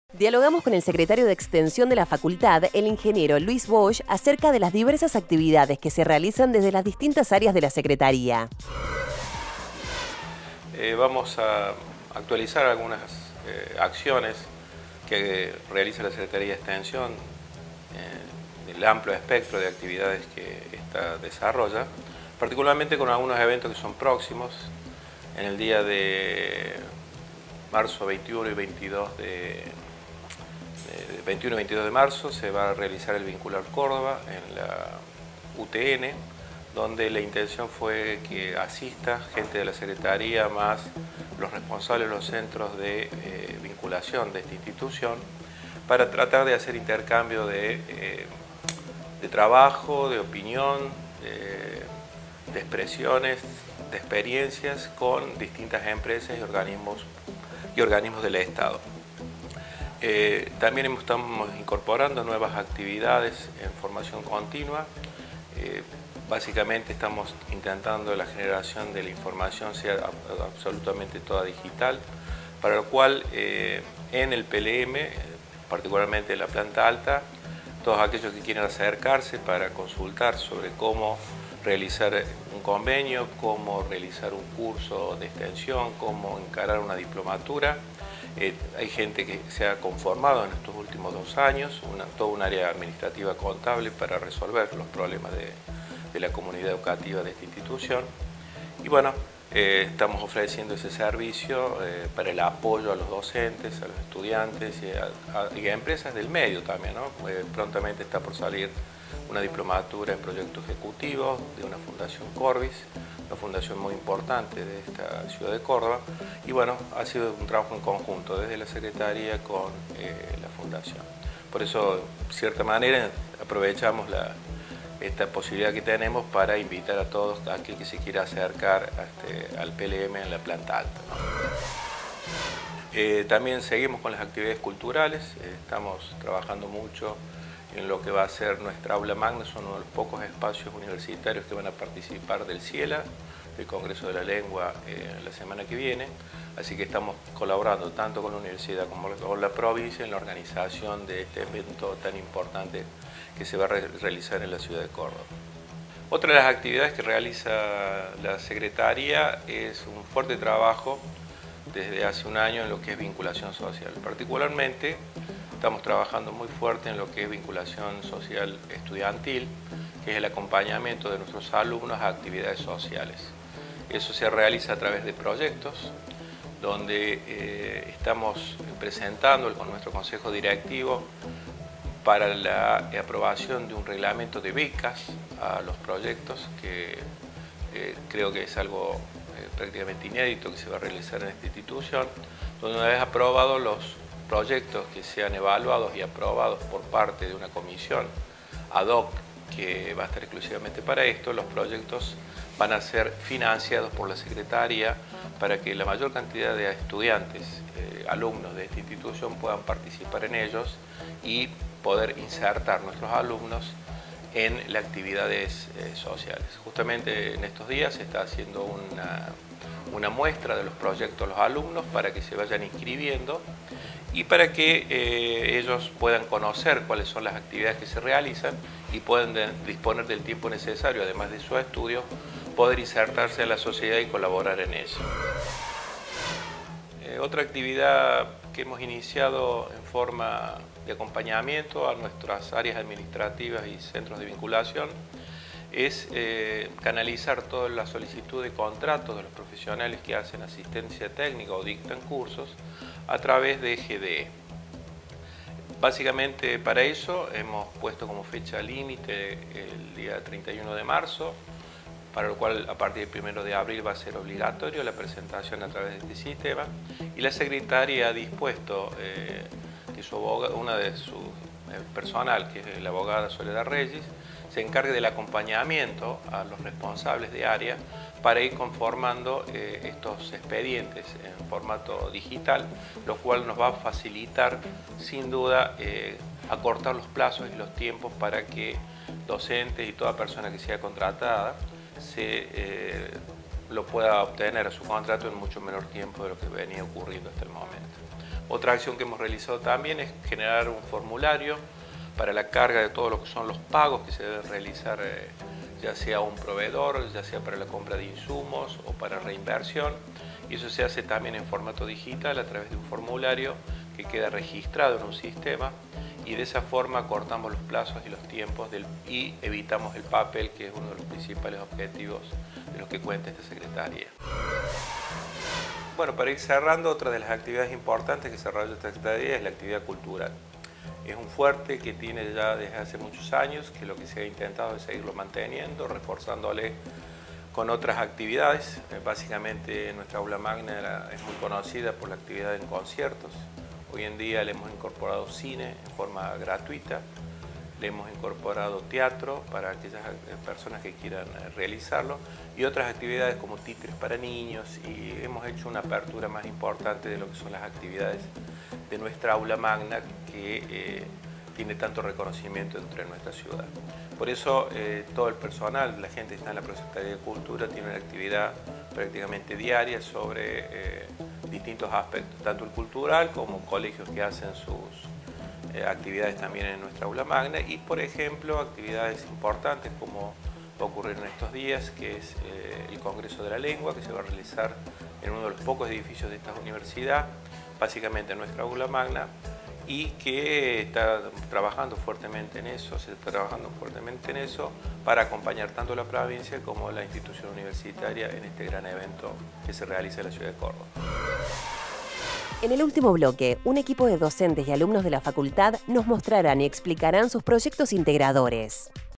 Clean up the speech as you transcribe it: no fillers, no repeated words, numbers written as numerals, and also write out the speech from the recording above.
Dialogamos con el secretario de Extensión de la Facultad, el ingeniero Luis Bosch, acerca de las diversas actividades que se realizan desde las distintas áreas de la Secretaría. Vamos a actualizar algunas acciones que realiza la Secretaría de Extensión, el amplio espectro de actividades que esta desarrolla, particularmente con algunos eventos que son próximos. En el día de marzo 21 y 22 de marzo se va a realizar el Vincular Córdoba en la UTN, donde la intención fue que asista gente de la Secretaría más los responsables de los centros de vinculación de esta institución para tratar de hacer intercambio de trabajo, de opinión, de expresiones, de experiencias con distintas empresas y organismos del Estado. También estamos incorporando nuevas actividades en formación continua. Básicamente estamos intentando la generación de la información sea absolutamente toda digital, para lo cual en el PLM, particularmente en la planta alta, todos aquellos que quieran acercarse para consultar sobre cómo realizar un convenio, cómo realizar un curso de extensión, cómo encarar una diplomatura. Hay gente que se ha conformado en estos últimos 2 años, toda un área administrativa contable para resolver los problemas de la comunidad educativa de esta institución. Y bueno, estamos ofreciendo ese servicio para el apoyo a los docentes, a los estudiantes y a empresas del medio también, ¿no? Prontamente está por salir una diplomatura en proyectos ejecutivos de una fundación Corbis, una fundación muy importante de esta ciudad de Córdoba, y bueno, ha sido un trabajo en conjunto desde la Secretaría con la fundación. Por eso, de cierta manera, aprovechamos esta posibilidad que tenemos para invitar a todos, a aquel que se quiera acercar al PLM en la planta alta, ¿no? También seguimos con las actividades culturales, estamos trabajando mucho en lo que va a ser nuestra aula magna. Son uno de los pocos espacios universitarios que van a participar del CIELA, del Congreso de la Lengua, la semana que viene. Así que estamos colaborando tanto con la universidad como con la provincia en la organización de este evento tan importante que se va a realizar en la ciudad de Córdoba. Otra de las actividades que realiza la Secretaría es un fuerte trabajo desde hace un año en lo que es vinculación social. Particularmente estamos trabajando muy fuerte en lo que es vinculación social estudiantil, que es el acompañamiento de nuestros alumnos a actividades sociales. Eso se realiza a través de proyectos, donde estamos presentando con nuestro consejo directivo para la aprobación de un reglamento de becas a los proyectos, que creo que es algo prácticamente inédito que se va a realizar en esta institución, donde una vez aprobados los proyectos que sean evaluados y aprobados por parte de una comisión ad hoc que va a estar exclusivamente para esto, los proyectos van a ser financiados por la Secretaría para que la mayor cantidad de estudiantes, alumnos de esta institución puedan participar en ellos y poder insertar nuestros alumnos en las actividades sociales. Justamente en estos días se está haciendo una muestra de los proyectos a los alumnos para que se vayan inscribiendo y para que ellos puedan conocer cuáles son las actividades que se realizan y puedan disponer del tiempo necesario, además de su estudio, poder insertarse en la sociedad y colaborar en eso. Otra actividad que hemos iniciado en forma de acompañamiento a nuestras áreas administrativas y centros de vinculación es canalizar toda la solicitud de contratos de los profesionales que hacen asistencia técnica o dictan cursos a través de GDE. Básicamente para eso hemos puesto como fecha límite el día 31 de marzo, para lo cual a partir del 1 de abril va a ser obligatorio la presentación a través de este sistema, y la Secretaría ha dispuesto que una de su personal, que es la abogada Soledad Reyes, se encargue del acompañamiento a los responsables de área para ir conformando estos expedientes en formato digital, lo cual nos va a facilitar sin duda acortar los plazos y los tiempos para que docentes y toda persona que sea contratada lo pueda obtener a su contrato en mucho menor tiempo de lo que venía ocurriendo hasta el momento. Otra acción que hemos realizado también es generar un formulario para la carga de todo lo que son los pagos que se deben realizar, ya sea a un proveedor, ya sea para la compra de insumos o para reinversión. Y eso se hace también en formato digital a través de un formulario que queda registrado en un sistema, y de esa forma cortamos los plazos y los tiempos y evitamos el papel, que es uno de los principales objetivos de los que cuenta esta Secretaría. Bueno, para ir cerrando, otra de las actividades importantes que desarrolla esta Secretaría es la actividad cultural. Es un fuerte que tiene ya desde hace muchos años, que lo que se ha intentado es seguirlo manteniendo, reforzándole con otras actividades. Básicamente nuestra aula magna es muy conocida por la actividad en conciertos. Hoy en día le hemos incorporado cine en forma gratuita, le hemos incorporado teatro para aquellas personas que quieran realizarlo, y otras actividades como títeres para niños, y hemos hecho una apertura más importante de lo que son las actividades de nuestra aula magna, que tiene tanto reconocimiento dentro de nuestra ciudad. Por eso todo el personal, la gente que está en la Secretaría de Cultura, tiene una actividad prácticamente diaria sobre distintos aspectos, tanto el cultural como colegios que hacen sus actividades también en nuestra aula magna, y por ejemplo actividades importantes como va a ocurrir en estos días, que es el Congreso de la Lengua, que se va a realizar en uno de los pocos edificios de esta universidad, básicamente en nuestra aula magna, y que está trabajando fuertemente en eso, se está trabajando fuertemente en eso para acompañar tanto la provincia como la institución universitaria en este gran evento que se realiza en la ciudad de Córdoba. En el último bloque, un equipo de docentes y alumnos de la facultad nos mostrarán y explicarán sus proyectos integradores.